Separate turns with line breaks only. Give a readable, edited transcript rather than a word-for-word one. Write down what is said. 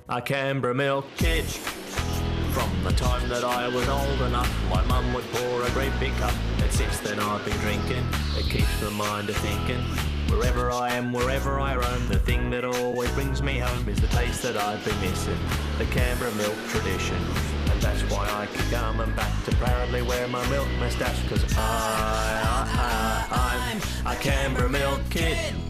A Canberra milk kid. From the time that I was old enough, my mum would pour a great big cup, and since then I've been drinking. It keeps my mind a-thinking. Wherever I am, wherever I roam, the thing that always brings me home is the taste that I've been missing, the Canberra milk tradition. And that's why I keep coming back to proudly wear my milk moustache, 'cause I'm a Canberra milk kid.